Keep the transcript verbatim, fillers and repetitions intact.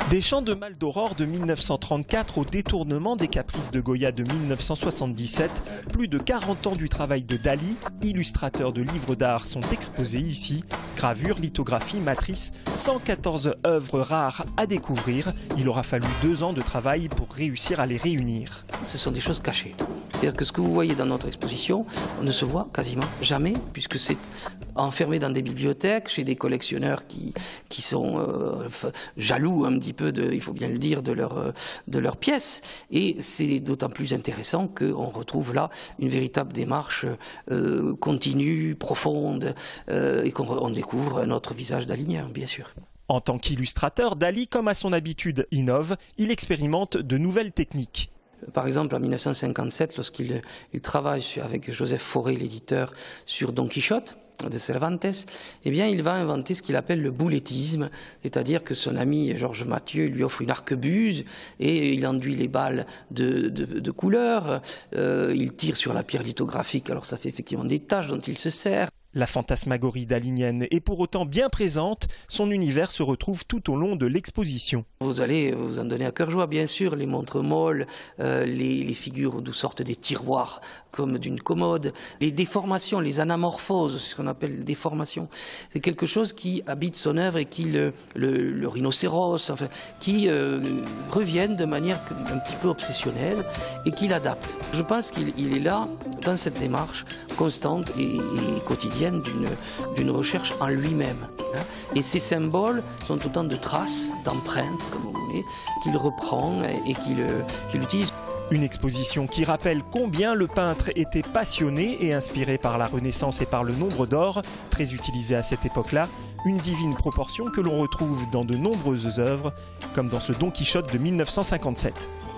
Des chants de Mal d'Aurore de mille neuf cent trente-quatre au détournement des caprices de Goya de mille neuf cent soixante-dix-sept, plus de quarante ans du travail de Dali, illustrateur de livres d'art, sont exposés ici. Gravures, lithographies, matrices, cent quatorze œuvres rares à découvrir. Il aura fallu deux ans de travail pour réussir à les réunir. Ce sont des choses cachées. C'est-à-dire que ce que vous voyez dans notre exposition, on ne se voit quasiment jamais, puisque c'est enfermé dans des bibliothèques, chez des collectionneurs qui, qui sont euh, jaloux un petit peu, de, il faut bien le dire, de leurs de leurs pièces. Et c'est d'autant plus intéressant qu'on retrouve là une véritable démarche euh, continue, profonde, euh, et qu'on découvre un autre visage dalinien, bien sûr. En tant qu'illustrateur, Dali, comme à son habitude, innove. Il expérimente de nouvelles techniques. Par exemple, en mille neuf cent cinquante-sept, lorsqu'il il travaille sur, avec Joseph Fauré, l'éditeur, sur Don Quichotte de Cervantes, eh bien, il va inventer ce qu'il appelle le boulettisme, c'est-à-dire que son ami Georges Mathieu lui offre une arquebuse et il enduit les balles de, de, de couleur, euh, il tire sur la pierre lithographique, alors ça fait effectivement des taches dont il se sert. La fantasmagorie dalinienne est pour autant bien présente, son univers se retrouve tout au long de l'exposition. Vous allez vous en donner à cœur joie, bien sûr, les montres molles, euh, les, les figures d'où sortent des tiroirs comme d'une commode, les déformations, les anamorphoses, ce qu'on appelle les déformations. C'est quelque chose qui habite son œuvre et qui, le, le, le rhinocéros, enfin, qui euh, reviennent de manière un petit peu obsessionnelle et qui l'adapte. Je pense qu'il il est là, dans cette démarche constante et, et quotidienne, d'une recherche en lui-même. Et ces symboles sont autant de traces, d'empreintes, comme vous voulez, qu'il reprend et qu'il qu'il utilise. Une exposition qui rappelle combien le peintre était passionné et inspiré par la Renaissance et par le nombre d'or, très utilisé à cette époque-là, une divine proportion que l'on retrouve dans de nombreuses œuvres, comme dans ce Don Quichotte de mille neuf cent cinquante-sept.